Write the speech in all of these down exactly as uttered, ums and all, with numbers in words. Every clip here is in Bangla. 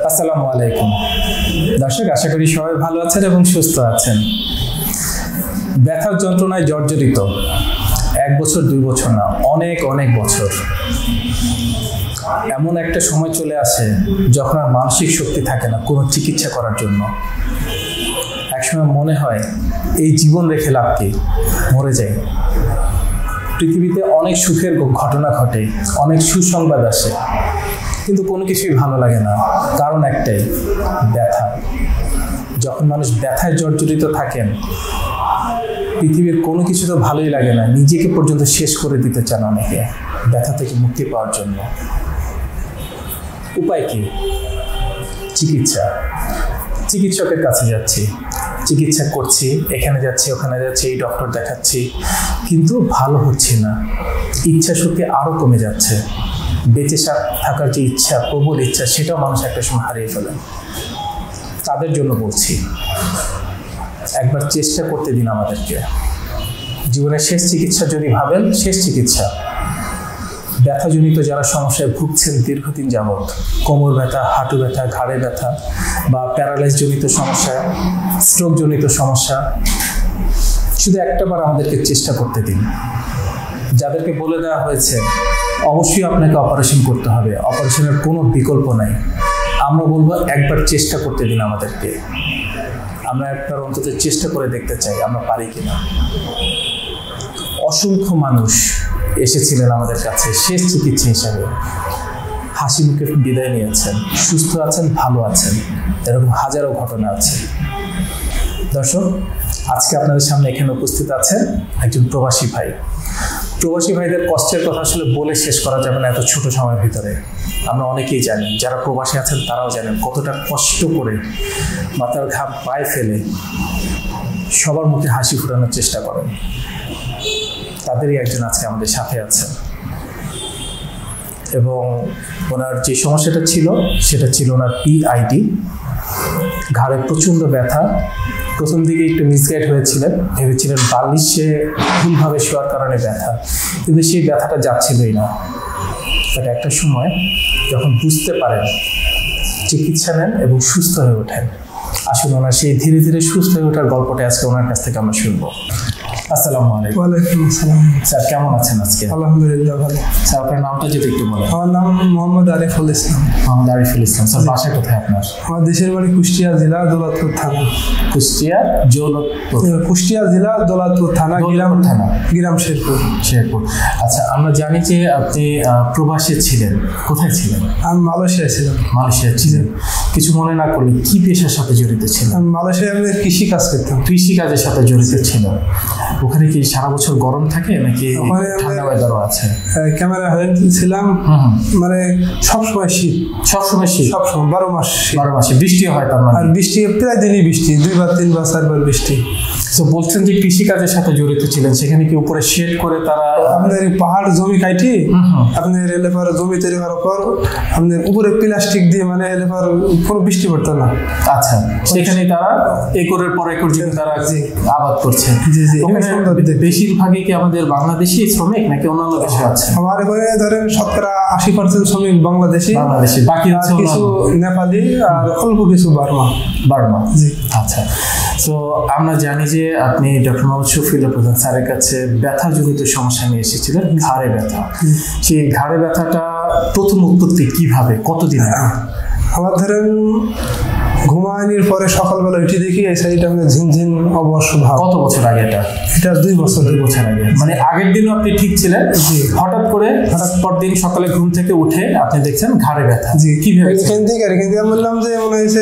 আসসালামু আলাইকুম দর্শক, আশা করি সবাই ভালো আছেন এবং সুস্থ আছেন। ব্যথার যন্ত্রণায় জর্জরিত এক বছর দুই বছর না, অনেক অনেক বছর। এমন একটা সময় চলে আসে যখন আর মানসিক শক্তি থাকে না কোনো চিকিৎসা করার জন্য। একসময় মনে হয় এই জীবন রেখে লাভ কি, মরে যাই। পৃথিবীতে অনেক সুখের ঘটনা ঘটে, অনেক সুসংবাদ আসে, কিন্তু কোনো কিছুই ভালো লাগে না, কারণ একটাই, ব্যথা। যখন মানুষ ব্যথায় জর্জরিত থাকেন, পৃথিবীর কোনো কিছু তো ভালোই লাগে না, নিজেকে পর্যন্ত শেষ করে দিতে চান অনেকে ব্যথা থেকে মুক্তি পাওয়ার জন্য। উপায় কি? চিকিৎসা। চিকিৎসকের কাছে যাচ্ছি, চিকিৎসা করছি, এখানে যাচ্ছি ওখানে যাচ্ছি, এই ডক্টর দেখাচ্ছি, কিন্তু ভালো হচ্ছে না। ইচ্ছা শক্তি আরও কমে যাচ্ছে। বেঁচে থাকার যে ইচ্ছা, প্রবল ইচ্ছা, সেটাও মানুষ একটা সময় হারিয়ে ফেলেন। তাদের জন্য বলছি, একবার চেষ্টা করতে দিন আমাদেরকে। জীবনের শেষ চিকিৎসা যদি ভাবেন, শেষ চিকিৎসা ব্যথাজনিত যারা সমস্যায় ভুগছেন দীর্ঘদিন যাবৎ, কোমর ব্যথা, হাঁটু ব্যথা, ঘাড়ে ব্যথা বা প্যারালাইজ জনিত সমস্যা, স্ট্রোক জনিত সমস্যা, শুধু একটাবার আমাদেরকে চেষ্টা করতে দিন। যাদেরকে বলে দেওয়া হয়েছে অবশ্যই আপনাকে অপারেশন করতে হবে, অপারেশনের কোনো বিকল্প নাই, আমরা বলবো একবার চেষ্টা করতে দিন আমাদেরকে। আমরা একবার অন্তত চেষ্টা করে দেখতে চাই আমরা পারি কিনা। অসংখ্য মানুষ এসেছিলেন আমাদের কাছে শেষ চিকিৎসা হিসাবে, হাসি মুখে বিদায় নিয়েছেন, সুস্থ আছেন, ভালো আছেন, এরকম হাজারো ঘটনা আছে। দর্শক, আজকে আপনাদের সামনে এখানে উপস্থিত আছেন একজন প্রবাসী ভাই। প্রবাসী ভাইদের কষ্টের কথা আসলে বলে শেষ করা যাবে না এত ছোট সময়ের ভিতরে। আমরা অনেকেই জানি, যারা প্রবাসী আছেন তারাও জানেন কতটা কষ্ট করে মাথার ঘাম পায়ে ফেলে সবার মুখে হাসি ফোটানোর চেষ্টা করেন। তাদেরই একজন আজকে আমাদের সাথে আছেন এবং ওনার যে সমস্যাটা ছিল সেটা ছিল ওনার পিআইডি, ঘাড়ে প্রচণ্ড ব্যথা। প্রথম দিকে একটু মিসগাইড হয়েছিলেন, ভেবেছিলেন বালিশে ভুলভাবে শোয়ার কারণে ব্যথা, কিন্তু সেই ব্যথাটা যাচ্ছিলই না। বাট একটা সময় যখন বুঝতে পারেন, চিকিৎসা নেন এবং সুস্থ হয়ে ওঠেন। আসুন ওনার সেই ধীরে ধীরে সুস্থ হয়ে ওঠার গল্পটা আজকে ওনার কাছ থেকে আমরা শুনবো। আসসালামু আলাইকুম। ওয়ালাইকুম আসসালাম। স্যার কেমন আছেন আজকে? আলহামদুলিল্লাহ ভালো। স্যার আপনার নামটা যদি একটু বলেন। আমার নাম মোহাম্মদ আরিফুল ইসলাম। মোহাম্মদ আরিফুল ইসলাম। স্যার বাসা কোথায় আপনার? আমার দেশের বাড়ি কুষ্টিয়া জেলা দৌলতপুর থানা। কুষ্টিয়া দৌলতপুর কুষ্টিয়া জেলা দৌলতপুর থানা, গ্রাম থানা, গ্রাম শেরপুর। শেরপুর। আচ্ছা, আমরা জানি যে আপনি প্রবাসে ছিলেন, কোথায় ছিলেন? আমি মালয়েশিয়ায় ছিলাম। মালয়েশিয়া ছিলেন। কিছু মনে না করলে কি পেশার সাথে জড়িত ছিলেন? আমি মালয়েশিয়ায় আমি কৃষি কাজ করতাম। কৃষি কাজের সাথে জড়িত ছিলেন। ওখানে কি সারা বছর গরম থাকে নাকি ঠান্ডা ওয়েদারও আছে? ক্যামেরা হয়ে ছিলাম, মানে সবসময় শীত, সবসময় শীত, সবসময় বারো মাস, বারো মাসে বৃষ্টি হয় তার মানে? আর বৃষ্টি প্রায় দিনই বৃষ্টি, দুইবার তিনবার চারবার বৃষ্টি। তো বলছেন যে কৃষি কাজের সাথে জড়িত ছিলেন, সেখানে কি উপরে শেড করে তারা আপনার পাহাড় জমি কাটি আপনার এলাকার জমি তৈরি করার পর আপনার উপরে প্লাস্টিক দিয়ে, মানে এলাকার কোনো বৃষ্টি পড়তো না। আচ্ছা, সেখানে তারা একরের পর একর জমি তারা আবাদ করছে। জি জি। বেশিরভাগই কি আমাদের বাংলাদেশি শ্রমিক নাকি অন্যান্য দেশে আছে? আমার এখানে ধরেন শতকরা আশি পার্সেন্ট শ্রমিক বাংলাদেশি, বাংলাদেশি, বাকি হচ্ছে কিছু নেপালি আর অল্প কিছু বার্মা। বার্মা, জি। আচ্ছা, তো আমরা জানি যে আপনি ডক্টর মোহাম্মদ শফিউল্লাহ প্রধান স্যারের কাছে ব্যথাজনিত সমস্যা নিয়ে এসেছিলেন, ঘাড়ে ব্যথা। সেই ঘাড়ে ব্যথাটা প্রথম উৎপত্তি কিভাবে, কতদিন আগে? আমার ধরেন ঘুমানির পরে সকালবেলা উঠে দেখি এই সাইডটা মানে ঝিনঝিন অবশ্য ভাব। কত বছর আগে এটা? এটা দুই বছর দুই বছর আগে। মানে আগের দিনও আপনি ঠিক ছিলেন, হঠাৎ করে হঠাৎ পর দিন সকালে ঘুম থেকে উঠে আপনি দেখছেন ঘাড়ে ব্যথা। জি। কিভাবে? এখান থেকে আর এখান থেকে আমি বললাম যে মনে হয়েছে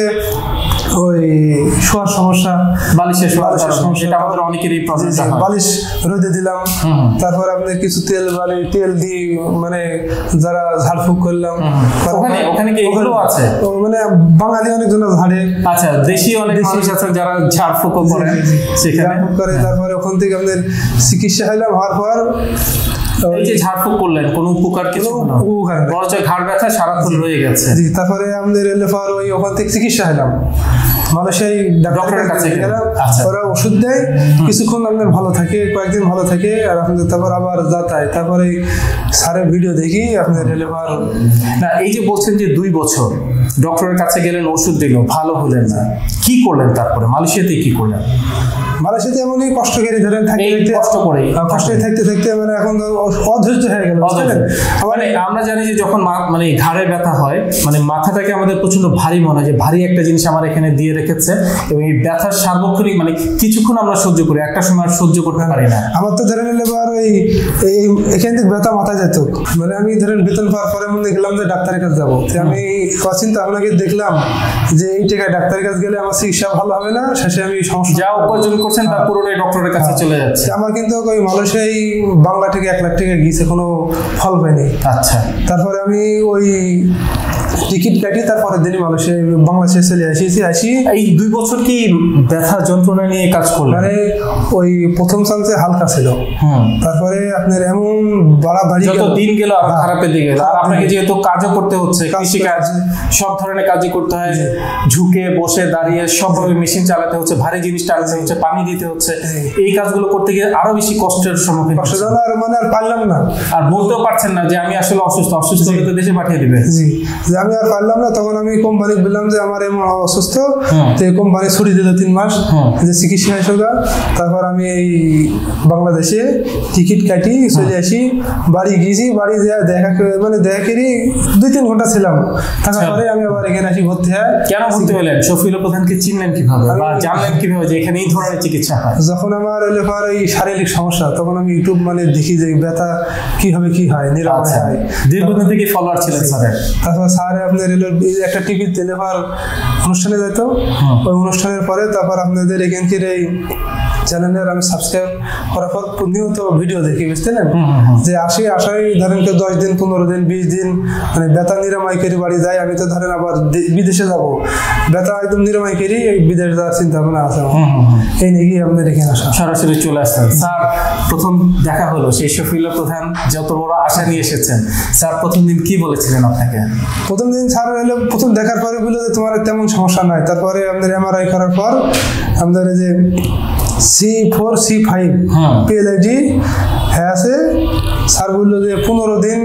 ওই শোয়ার সমস্যা, বালিশের শোয়ার সমস্যা, এটা আমাদের অনেকেরই প্রবলেম। বালিশ রোদে দিলাম, তারপর আপনার কিছু তেল বালি তেল দিয়ে মানে যারা ঝাড়ফুঁক করলাম। ওখানে ওখানে কি এগুলো আছে? মানে বাঙালি অনেকজন ঝাড়ে। আচ্ছা, দেশি অনেক মানুষ আছে যারা ঝাড়ফুঁক করে, সেখানে করে। তারপরে ওখান থেকে আমাদের চিকিৎসা হইলাম, হওয়ার পর এই যে ঝাড়ফুঁক করলেন কোনো উপকার কিছু হলো? উপকার নেই। বরঞ্চ ঘাড় ব্যথা সারাক্ষণ রয়ে গেছে। জি, তারপরে আমাদের এলেফার ওই ওখান থেকে চিকিৎসা হলাম, মালয়েশিয়ায় ডাক্তারের কাছে গেলাম, ওরা ওষুধ দেয়, কিছুক্ষণ আপনার ভালো থাকে, কয়েকদিন ভালো থাকে, আর আপনাদের তারপর আবার যাতায়, তারপরে স্যারের ভিডিও দেখি আপনার এলেফার। না, এই যে বলছেন যে দুই বছর ডক্টরের কাছে গেলেন, ওষুধ দিল, ভালো হলেন না, কি করলেন তারপরে? মালয়েশিয়াতে কি করলেন? মালয়েশিয়াতে এমনই কষ্ট করে ধরেন থাকতে থাকতে কষ্ট করে কষ্টে থাকতে থাকতে মানে এখন অধৈর্য হয়ে গেল। মানে আমরা জানি যে যখন মানে ঘাড়ে ব্যথা হয়, মানে মাথাটাকে আমাদের প্রচন্ড ভারী মনে হয় যে ভারী একটা জিনিস আমার এখানে দিয়ে রেখেছে, এবং এই ব্যথার সার্বক্ষণিক মানে কিছুক্ষণ আমরা সহ্য করি, একটা সময় আর সহ্য করতে পারি না। আমার তো ধরেন এবার ওই এখান থেকে ব্যথা মাথা যেত, মানে আমি ধরেন বেতন পাওয়ার পরে মনে দেখলাম যে ডাক্তারের কাছে যাবো, আমি চিন্তা আপনাকে দেখলাম যে এই টাকায় ডাক্তারের কাছে গেলে আমার চিকিৎসা ভালো হবে না, শেষে আমি সমস্যা যা উপার্জন করছেন তার পুরোটাই ডক্টরের কাছে চলে যাচ্ছে। আমার কিন্তু ওই মালয়েশিয়ায় বাংলা থেকে এক লাখ টাকা গিয়েছে, কোনো ফল পাইনি। আচ্ছা, তারপরে আমি ওই টিকিট কাটি, তারপরের দিনই মালয়েশিয়ায় বাংলাদেশে চলে আসিছি। আসি এই দুই বছর কি ব্যথা যন্ত্রণা নিয়ে কাজ করলেন? মানে ওই প্রথম চান্সে হালকা ছিল, তারপরে আপনার এমন বাড়াবাড়ি যত দিন গেল আরো খারাপের দিকে। আর আপনাকে যেহেতু কাজও করতে হচ্ছে, কৃষি কাজ, সব ধরনের কাজই করতে হয়, ঝুঁকে বসে দাঁড়িয়ে সবভাবে মেশিন চালাতে হচ্ছে, ভারী জিনিস টানতে হচ্ছে, পানি দিতে হচ্ছে, এই কাজগুলো করতে গিয়ে আরো বেশি কষ্টের সম্মুখীন হচ্ছে। আর মানে আর পারলাম না, আর বলতেও পারছেন না যে আমি আসলে অসুস্থ, অসুস্থ হলে তো দেশে পাঠিয়ে দিবে। জি, যে আমি আর পারলাম না, তখন আমি কোম্পানি বললাম যে আমার এমন অসুস্থ, তো এই কোম্পানি ছুটি দিল তিন মাস যে চিকিৎসা হিসেবে। তারপর আমি এই বাংলাদেশে টিকিট কাটি চলে আসি, বাড়ি গিয়েছি, বাড়ি দেখা মানে দেখা করি দুই তিন ঘন্টা ছিলাম, তারপরে আমি আবার এখানে আসি ভর্তি হয়। কেন ভর্তি হলেন? শফিউল প্রধানকে চিনলেন কিভাবে বা জানলেন কিভাবে যে এখানে এই ধরনের চিকিৎসা হয়? যখন আমার এলাকার এই শারীরিক সমস্যা, তখন আমি ইউটিউব মানে দেখি যে ব্যথা কিভাবে কি হয়, নিরাময় হয়। দীর্ঘদিন থেকে ফলোয়ার ছিলেন স্যারের। তারপর স্যার আপনার একটা টিভি তেলেভার অনুষ্ঠানে যেত, ওই অনুষ্ঠানের পরে তারপর আপনাদের এখানকার এই চ্যানেলের আমি সাবস্ক্রাইব করার পর নিয়মিত ভিডিও দেখি, বুঝতেন যে আসি, আসাই ধরেন কেউ দশ দিন পনেরো দিন বিশ দিন মানে ব্যথা নিরাময় করে বাড়ি যায়। আমি তো ধরেন আবার বিদেশে যাব, ব্যথা একদম নিরাময় করি, বিদেশ যাওয়ার চিন্তা ভাবনা আছে, এই নিয়ে আপনাদের এখানে আসা, সরাসরি চলে আসতেন। স্যার প্রথম দেখা হলো, সেই শফিউল প্রধান যত বড় আশা নিয়ে এসেছেন, স্যার প্রথম দিন কি বলেছিলেন আপনাকে? প্রথম দিন স্যার হলো প্রথম দেখার পরে বললো যে তোমার তেমন সমস্যা নাই। তারপরে আপনাদের এমআরআই করার পর আপনাদের যে C four C five PLID হ্যাঁ আছে, স্যার বললো যে পনেরো দিন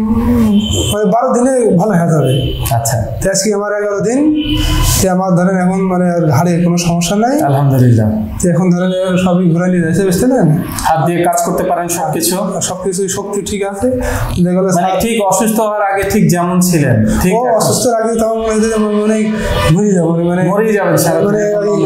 মানে বারো দিনে ভালো হয়ে যাবে। আচ্ছা, আজকে আমার এগারো দিন, আমার ধরেন এখন মানে ঘাড়ে কোনো সমস্যা নাই, আলহামদুলিল্লাহ। এখন ধরেন সবই ঘুরে নিয়ে যাচ্ছে, বুঝতেন, হাত দিয়ে কাজ করতে পারেন, সবকিছু সবকিছু শক্তি ঠিক আছে। মানে ঠিক অসুস্থ হওয়ার আগে ঠিক যেমন ছিলেন, ঠিক অসুস্থর আগে তখন মনে মরে যাবো, মানে মরে যাবেন। মানে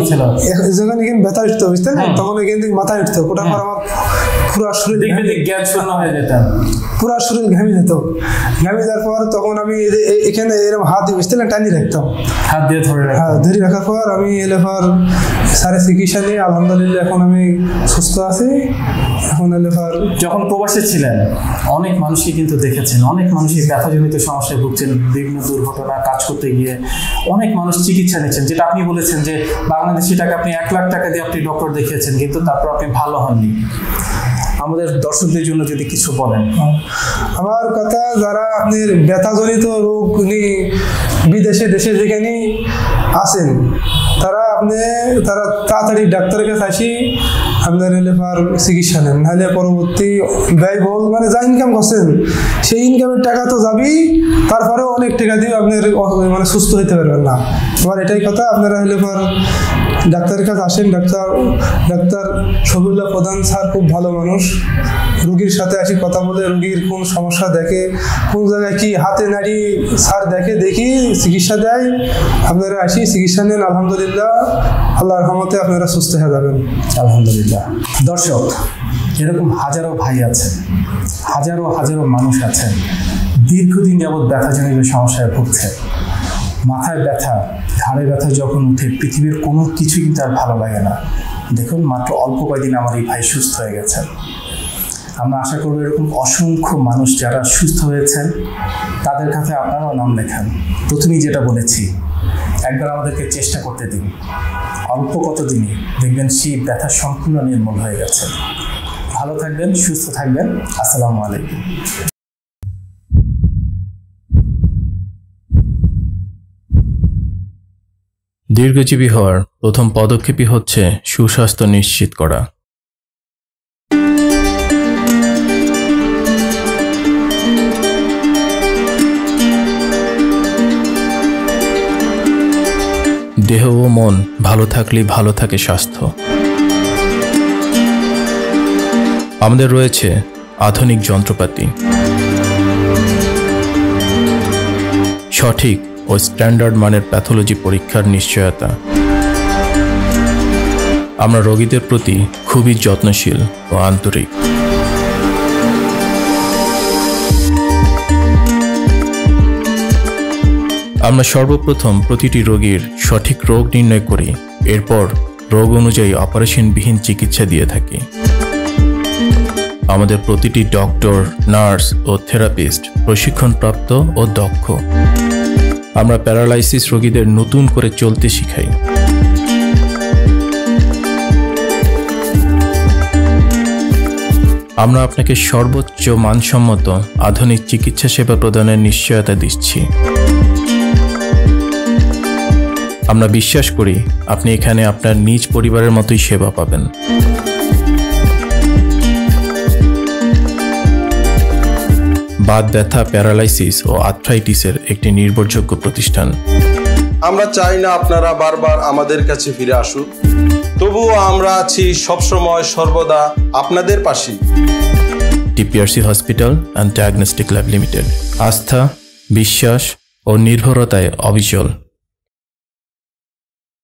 যখন এখানে ব্যথা উঠতো, বুঝতেন, তখন এখান থেকে মাথা উঠতো, ওটার পর আমার পুরো শরীর জ্ঞান শূন্য হয়ে যেতাম, পুরো শরীর ঘামি যেত। ঘামি যাওয়ার পর তখন আমি এখানে এরকম হাত দিয়ে, বুঝতেন, টানি রাখতাম, হাত দিয়ে ধরে হ্যাঁ ধরে রাখার পর আমি এলে পর সারে চিকিৎসা নিয়ে আলহামদুলিল্লাহ এখন আমি সুস্থ আছি। এখন এলে পর যখন প্রবাসে ছিলেন অনেক মানুষই কিন্তু দেখেছেন, অনেক মানুষই ব্যথাজনিত সমস্যায় ভুগছেন, বিভিন্ন দুর্ঘটনা, কাজ করতে গিয়ে অনেক মানুষ চিকিৎসা নিচ্ছেন, যেটা আপনি বলেছেন যে বাংলাদেশি টাকা আপনি এক লাখ টাকা দিয়ে আপনি ডক্টর দেখিয়েছেন, কিন্তু তারপর আপনি ভালো হননি। আমাদের দর্শকদের জন্য যদি কিছু বলেন। আমার কথা, যারা আপনার ব্যথাজনিত রোগ নিয়ে বিদেশে দেশে যেখানে আছেন, তারা আপনি তারা তাড়াতাড়ি ডাক্তারের কাছে আসি আপনার এলাকার চিকিৎসা নেন, নাহলে পরবর্তী ব্যয়বহুল মানে যা ইনকাম করছেন সেই ইনকামের টাকা তো যাবেই, তারপরেও অনেক টাকা দিয়ে আপনার মানে সুস্থ হতে পারবেন না। আমার এটাই কথা, আপনারা এলাকার ডাক্তারের কাছে আসেন। ডাক্তার ডাক্তার শফিউল প্রধান স্যার খুব ভালো মানুষ, রুগীর সাথে আসি কথা বলে, রুগীর কোন সমস্যা দেখে, কোন জায়গায় কি হাতে নাড়ি স্যার দেখে, দেখি চিকিৎসা দেয়। আপনারা আসি চিকিৎসা নেন, আলহামদুলিল্লাহ আল্লাহর রহমতে আপনারা সুস্থ হয়ে যাবেন, আলহামদুলিল্লাহ। দর্শক, এরকম হাজারো ভাই আছেন, হাজারো হাজারো মানুষ আছেন দীর্ঘদিন যাবৎ ব্যথাজনিত সমস্যায় ভুগছে। মাথায় ব্যথা, ঘাড়ে ব্যথা যখন উঠে পৃথিবীর কোনো কিছুই কিন্তু আর ভালো লাগে না। দেখুন, মাত্র অল্প কয়েকদিন আমার এই ভাই সুস্থ হয়ে গেছেন। আমরা আশা করব এরকম অসংখ্য মানুষ যারা সুস্থ হয়েছেন তাদের কাছে আপনারাও নাম লেখান। প্রথমেই যেটা বলেছি, একবার আমাদেরকে চেষ্টা করতে দিন, অল্প কত দিনই দেখবেন সেই ব্যথা সম্পূর্ণ নির্মূল হয়ে গেছে। ভালো থাকবেন, সুস্থ থাকবেন। আসসালামু আলাইকুম। দীর্ঘজীবী হওয়ার প্রথম পদক্ষেপই হচ্ছে সুস্বাস্থ্য নিশ্চিত করা। দেহ ও মন ভালো থাকলেই ভালো থাকে স্বাস্থ্য। আমাদের রয়েছে আধুনিক যন্ত্রপাতি, সঠিক ও স্ট্যান্ডার্ড মানের প্যাথোলজি পরীক্ষার নিশ্চয়তা। আমরা রোগীদের প্রতি খুবই যত্নশীল ও আন্তরিক। আমরা সর্বপ্রথম প্রতিটি রোগীর সঠিক রোগ নির্ণয় করি, এরপর রোগ অনুযায়ী অপারেশনবিহীন চিকিৎসা দিয়ে থাকি। আমাদের প্রতিটি ডক্টর, নার্স ও থেরাপিস্ট প্রশিক্ষণপ্রাপ্ত ও দক্ষ। আমরা প্যারালাইসিস রোগীদের নতুন করে চলতে শিখাই। আমরা আপনাকে সর্বোচ্চ মানসম্মত আধুনিক চিকিৎসা সেবা প্রদানের নিশ্চয়তা দিচ্ছি। আমরা বিশ্বাস করি আপনি এখানে আপনার নিজ পরিবারের মতোই সেবা পাবেন। বাত ব্যথা, প্যারালাইসিস ও আর্থ্রাইটিসের একটি নির্ভরযোগ্য প্রতিষ্ঠান। আমরা চাই না আপনারা বারবার আমাদের কাছে ফিরে আসুন, তবুও আমরা আছি সবসময় সর্বদা আপনাদের পাশেই। TPRC hospital and diagnostic lab limited, আস্থা, বিশ্বাস ও নির্ভরতায় অবিচল।